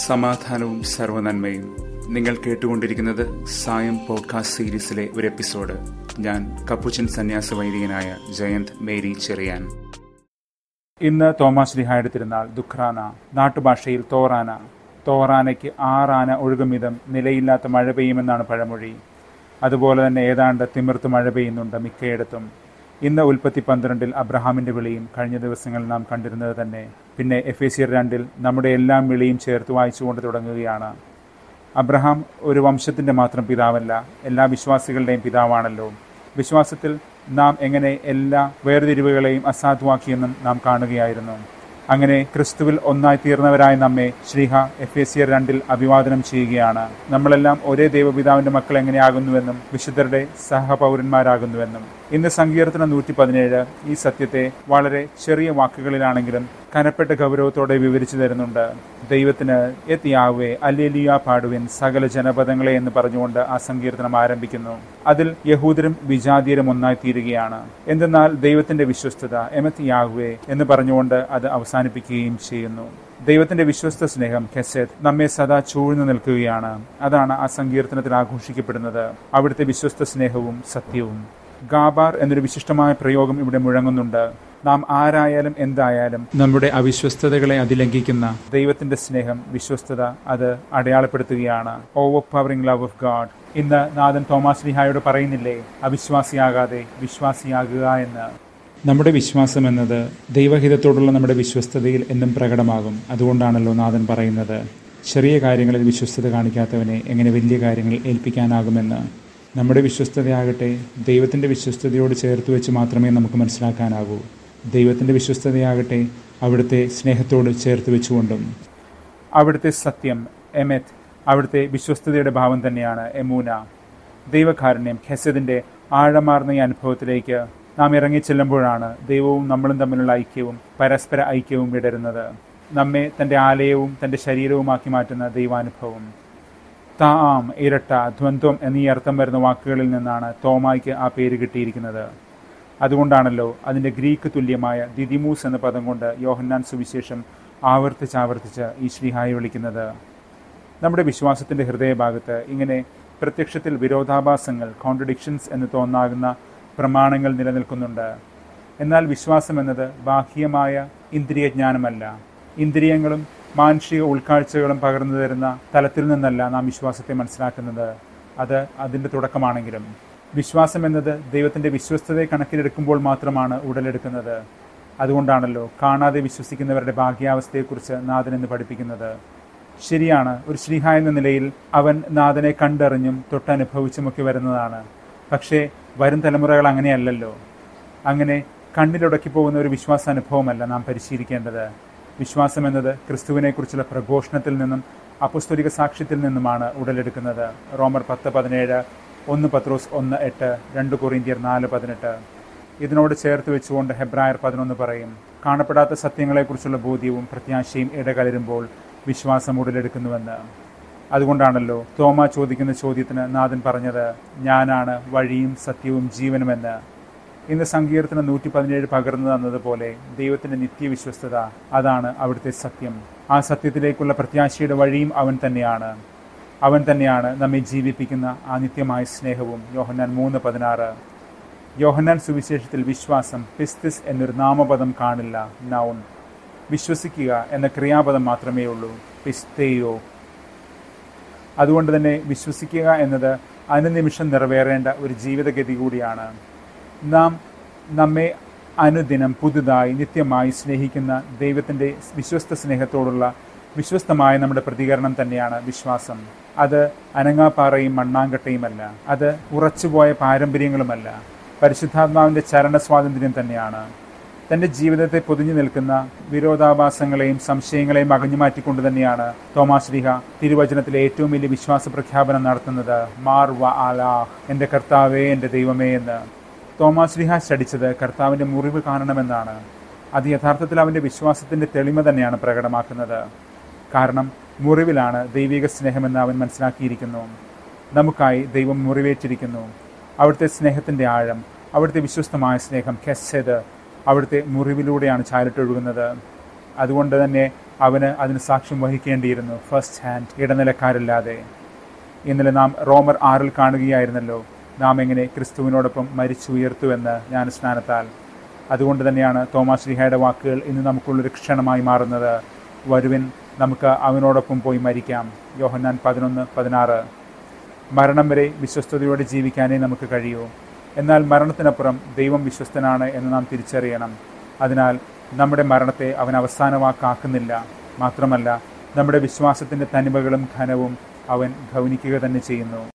സമാധാനവും സർവ്വനന്മയും. നിങ്ങൾ കേട്ടുകൊണ്ടിരിക്കുന്നത് സായം പോഡ്കാസ്റ്റ് സീരീസിലെ ഒരു എപ്പിസോഡ്. ഞാൻ കപ്പുച്ചൻ സന്യാസ വൈദികനായ 𝗪'𝗏𝟐𝟗. ഇന്ന് തോമാശ്ലീഹായുടെ തിരുനാൾ ദുഃഖ്രാന, നാട്ടുഭാഷയിൽ തോറാന. തോറാനയ്ക്ക് 6 ആന ഒഴുകുമിതം നിലയില്ലാത്ത മഴ പെയ്യുമെന്നാണ് പഴമൊഴി. അതുപോലെ തന്നെ ഏതാണ്ട് തിമിർത്ത് മഴ പെയ്യുന്നുണ്ട് മിക്കയിടത്തും. ഇന്ന് ഉൽപ്പത്തി 12 അബ്രഹാമിന്റെ വിളിയും കഴിഞ്ഞ ദിവസങ്ങളിൽ നാം കണ്ടിരുന്നത് തന്നെ. പിന്നെ എഫേസ്യർ 2 നമ്മുടെ എല്ലാം വിളിയും ചേർത്ത് വായിച്ചുകൊണ്ട് തുടങ്ങുകയാണ്. അബ്രഹാം ഒരു വംശത്തിന്റെ മാത്രം പിതാവല്ല, എല്ലാ വിശ്വാസികളുടെയും പിതാവാണല്ലോ. വിശ്വാസത്തിൽ നാം എങ്ങനെ എല്ലാ വേർതിരിവുകളെയും അസാധുവാക്കിയെന്നും നാം കാണുകയായിരുന്നു. അങ്ങനെ ക്രിസ്തുവിൽ ഒന്നായി തീർന്നവരായ നമ്മെ ശ്ലീഹ എഫേസ്യർ 2 അഭിവാദനം ചെയ്യുകയാണ്. നമ്മളെല്ലാം ഒരേ ദൈവപിതാവിന്റെ മക്കൾ എങ്ങനെയാകുന്നുവെന്നും വിശുദ്ധരുടെ സഹപൗരന്മാരാകുന്നുവെന്നും. ഇന്ന് സങ്കീർത്തനം 117 ഈ സത്യത്തെ വളരെ ചെറിയ വാക്കുകളിലാണെങ്കിലും കനപ്പെട്ട ഗൗരവത്തോടെ വിവരിച്ചു തരുന്നുണ്ട്. ദൈവത്തിന് എത്ത് യാഹ്വേ ഹല്ലേലൂയ പാടുവിൻ സകല ജനപദങ്ങളെ എന്ന് പറഞ്ഞുകൊണ്ട് ആ സങ്കീർത്തനം ആരംഭിക്കുന്നു. അതിൽ യഹൂദരും വിജാതീയരും ഒന്നായി തീരുകയാണ്. എന്തെന്നാൽ ദൈവത്തിന്റെ വിശ്വസ്തത എമത്ത് യാഹ്വേ എന്ന് പറഞ്ഞുകൊണ്ട് അത് അവസാനിപ്പിക്കുകയും ചെയ്യുന്നു. ദൈവത്തിന്റെ വിശ്വസ്ത സ്നേഹം ഖെസേദ് നമ്മെ സദാ ചൂഴ്ന്നു നിൽക്കുകയാണ്. അതാണ് ആ സങ്കീർത്തനത്തിൽ ആഘോഷിക്കപ്പെടുന്നത്. അവിടുത്തെ വിശ്വസ്ത സ്നേഹവും സത്യവും. ഗാബാർ എന്നൊരു വിശിഷ്ടമായ പ്രയോഗം ഇവിടെ മുഴങ്ങുന്നുണ്ട്. നാം ആരായാലും എന്തായാലും നമ്മുടെ അവിശ്വസ്തതകളെ അതിലംഘിക്കുന്ന ദൈവത്തിന്റെ സ്നേഹം, വിശ്വസ്തത അത് അടയാളപ്പെടുത്തുകയാണ്. Overpowering love of God. ഇന്ന് നാഥൻ തോമാശ്ലീഹായോട് പറയുന്നില്ലേ, അവിശ്വാസിയാകാതെ വിശ്വാസിയാകുക എന്ന്. നമ്മുടെ വിശ്വാസം എന്നത് ദൈവഹിതത്തോടുള്ള നമ്മുടെ വിശ്വസ്തതയിൽ എന്നും പ്രകടമാകും. അതുകൊണ്ടാണല്ലോ നാഥൻ പറയുന്നത്, ചെറിയ കാര്യങ്ങളിൽ വിശ്വസ്തത കാണിക്കാത്തവനെ എങ്ങനെ വലിയ കാര്യങ്ങൾ ഏൽപ്പിക്കാനാകുമെന്ന്. നമ്മുടെ വിശ്വസ്തതയാകട്ടെ ദൈവത്തിൻ്റെ വിശ്വസ്തതയോട് ചേർത്ത് വെച്ച് മാത്രമേ നമുക്ക് മനസ്സിലാക്കാനാകൂ. ദൈവത്തിൻ്റെ വിശ്വസ്തതയാകട്ടെ അവിടുത്തെ സ്നേഹത്തോട് ചേർത്ത് വെച്ചുകൊണ്ടും. അവിടുത്തെ സത്യം എമെത്ത് അവിടുത്തെ വിശ്വസ്തതയുടെ ഭാവം തന്നെയാണ് എമൂന. ദൈവകാരുണ്യം ഖെസദിൻ്റെ ആഴമാർന്ന ഈ അനുഭവത്തിലേക്ക് നാം ഇറങ്ങിച്ചെല്ലുമ്പോഴാണ് ദൈവവും നമ്മളും തമ്മിലുള്ള ഐക്യവും പരസ്പര ഐക്യവും വിടരുന്നത്. നമ്മെ തൻ്റെ ആലയവും തൻ്റെ ശരീരവുമാക്കി മാറ്റുന്ന ദൈവാനുഭവം. താം, ഇരട്ട, ദ്വന്ദ്വം എന്നീ അർത്ഥം വരുന്ന വാക്കുകളിൽ നിന്നാണ് തോമായ്ക്ക് ആ പേര് കിട്ടിയിരിക്കുന്നത്. അതുകൊണ്ടാണല്ലോ അതിൻ്റെ ഗ്രീക്ക് തുല്യമായ ദിദിമൂസ് എന്ന പദം കൊണ്ട് യോഹന്നാൻ സുവിശേഷം ആവർത്തിച്ച് ഈ ശ്ലീഹായെ വിളിക്കുന്നത്. നമ്മുടെ വിശ്വാസത്തിൻ്റെ ഹൃദയഭാഗത്ത് ഇങ്ങനെ പ്രത്യക്ഷത്തിൽ വിരോധാഭാസങ്ങൾ, കോൺട്രഡിക്ഷൻസ് എന്ന് തോന്നാകുന്ന പ്രമാണങ്ങൾ നിലനിൽക്കുന്നുണ്ട്. എന്നാൽ വിശ്വാസം എന്നത് ബാഹ്യമായ ഇന്ദ്രിയജ്ഞാനമല്ല. ഇന്ദ്രിയങ്ങളും മാനുഷിക ഉൾക്കാഴ്ചകളും പകർന്നു തരുന്ന തലത്തിൽ നിന്നല്ല നാം വിശ്വാസത്തെ മനസ്സിലാക്കുന്നത്. അത് അതിൻ്റെ തുടക്കമാണെങ്കിലും വിശ്വാസം എന്നത് ദൈവത്തിൻ്റെ വിശ്വസ്തതയെ കണക്കിലെടുക്കുമ്പോൾ മാത്രമാണ് ഉടലെടുക്കുന്നത്. അതുകൊണ്ടാണല്ലോ കാണാതെ വിശ്വസിക്കുന്നവരുടെ ഭാഗ്യാവസ്ഥയെക്കുറിച്ച് നാഥൻ എന്ന് പഠിപ്പിക്കുന്നത്. ശരിയാണ്, ഒരു ശ്ലീഹ എന്ന നിലയിൽ അവൻ നാഥനെ കണ്ടറിഞ്ഞും തൊട്ടനുഭവിച്ചുമൊക്കെ വരുന്നതാണ്. പക്ഷേ വരും തലമുറകൾ അങ്ങനെയല്ലല്ലോ. അങ്ങനെ കണ്ണിലുടക്കി പോകുന്ന ഒരു വിശ്വാസാനുഭവമല്ല നാം പരിശീലിക്കേണ്ടത്. വിശ്വാസം എന്നത് ക്രിസ്തുവിനെക്കുറിച്ചുള്ള പ്രഘോഷണത്തിൽ നിന്നും അപ്പസ്തോലിക സാക്ഷ്യത്തിൽ നിന്നുമാണ് ഉടലെടുക്കുന്നത്. റോമർ 10:17, 1 പത്രോസ് 1:8, 2 കൊറിന്ത്യർ 4:18. ഇതിനോട് ചേർത്ത് വെച്ചുകൊണ്ട് ഹെബ്രായർ 11 പറയും, കാണപ്പെടാത്ത സത്യങ്ങളെക്കുറിച്ചുള്ള ബോധ്യവും പ്രത്യാശയും ഇടകലരുമ്പോൾ വിശ്വാസം ഉടലെടുക്കുന്നുവെന്ന്. അതുകൊണ്ടാണല്ലോ തോമ ചോദിക്കുന്ന ചോദ്യത്തിന് നാഥൻ പറഞ്ഞത്, ഞാനാണ് വഴിയും സത്യവും ജീവനുമെന്ന്. ഇന്ന് സങ്കീർത്തനം 117 പകർന്നു തന്നതുപോലെ ദൈവത്തിൻ്റെ നിത്യവിശ്വസ്തത അതാണ് അവിടുത്തെ സത്യം. ആ സത്യത്തിലേക്കുള്ള പ്രത്യാശയുടെ വഴിയും അവൻ തന്നെയാണ്. അവൻ തന്നെയാണ് നമ്മെ ജീവിപ്പിക്കുന്ന ആ നിത്യമായ സ്നേഹവും. യോഹന്നാൻ 3:16. യോഹന്നാൻ സുവിശേഷത്തിൽ വിശ്വാസം പിസ്തിസ് എന്നൊരു നാമപദം കാണില്ല, നൗൺ. വിശ്വസിക്കുക എന്ന ക്രിയാപദം മാത്രമേ ഉള്ളൂ, പിസ്തേയോ. അതുകൊണ്ട് തന്നെ വിശ്വസിക്കുക എന്നത് അനുനിമിഷം നിറവേറേണ്ട ഒരു ജീവിതഗതി കൂടിയാണ്. നാം നമ്മെ അനുദിനം പുതുതായി നിത്യമായി സ്നേഹിക്കുന്ന ദൈവത്തിൻ്റെ വിശ്വസ്ത സ്നേഹത്തോടുള്ള വിശ്വസ്തമായ നമ്മുടെ പ്രതികരണം തന്നെയാണ് വിശ്വാസം. അത് അനങ്ങാപ്പാറയും മണ്ണാങ്കട്ടയുമല്ല, അത് ഉറച്ചുപോയ പാരമ്പര്യങ്ങളുമല്ല, പരിശുദ്ധാത്മാവിൻ്റെ ചരണ സ്വാതന്ത്ര്യം തന്നെയാണ്. തൻ്റെ ജീവിതത്തെ പൊതിഞ്ഞു നിൽക്കുന്ന വിരോധാഭാസങ്ങളെയും സംശയങ്ങളെയും അകഞ്ഞു മാറ്റിക്കൊണ്ട് തന്നെയാണ് തോമാശ്ലീഹ തിരുവചനത്തിലെ ഏറ്റവും വലിയ വിശ്വാസ പ്രഖ്യാപനം നടത്തുന്നത്, മാർ വ ആലാഹ്, എൻ്റെ കർത്താവേ എൻ്റെ ദൈവമേ എന്ന്. തോമാശ്ലീഹ ശഠിച്ചത് കർത്താവിൻ്റെ മുറിവ് കാണണമെന്നാണ്. അത് യഥാർത്ഥത്തിൽ അവൻ്റെ വിശ്വാസത്തിൻ്റെ തെളിമ തന്നെയാണ് പ്രകടമാക്കുന്നത്. കാരണം മുറിവിലാണ് ദൈവിക സ്നേഹമെന്ന് അവൻ മനസ്സിലാക്കിയിരിക്കുന്നു. നമുക്കായി ദൈവം മുറിവേറ്റിരിക്കുന്നു. അവിടുത്തെ സ്നേഹത്തിൻ്റെ ആഴം, അവിടുത്തെ വിശ്വസ്തമായ സ്നേഹം ഖെസേദ് അവിടുത്തെ മുറിവിലൂടെയാണ് ചാലിട്ടൊഴുകുന്നത്. അതുകൊണ്ട് തന്നെ അവന് അതിന് സാക്ഷ്യം വഹിക്കേണ്ടിയിരുന്നു, ഫസ്റ്റ് ഹാൻഡ്, ഇടനിലക്കാരില്ലാതെ. ഇന്നലെ നാം റോമർ 6 കാണുകയായിരുന്നല്ലോ നാം എങ്ങനെ ക്രിസ്തുവിനോടൊപ്പം മരിച്ചുയർത്തുവെന്ന് ജ്ഞാനസ്നാനത്താൽ. അതുകൊണ്ട് തന്നെയാണ് തോമാശ്ലീഹായുടെ വാക്കുകൾ ഇന്ന് നമുക്കുള്ളൊരു ക്ഷണമായി മാറുന്നത്. വരുവിൻ, നമുക്ക് അവനോടൊപ്പം പോയി മരിക്കാം. യോഹന്നാൻ 11:16. മരണം വരെ വിശ്വസ്തയോടെ ജീവിക്കാനേ നമുക്ക് കഴിയൂ. എന്നാൽ മരണത്തിനപ്പുറം ദൈവം വിശ്വസ്തനാണ് എന്ന് നാം തിരിച്ചറിയണം. അതിനാൽ നമ്മുടെ മരണത്തെ അവൻ അവസാന വാക്കാക്കുന്നില്ല. മാത്രമല്ല, നമ്മുടെ വിശ്വാസത്തിൻ്റെ തനിമകളും ഘനവും അവൻ ഗൗനിക്കുക തന്നെ ചെയ്യുന്നു.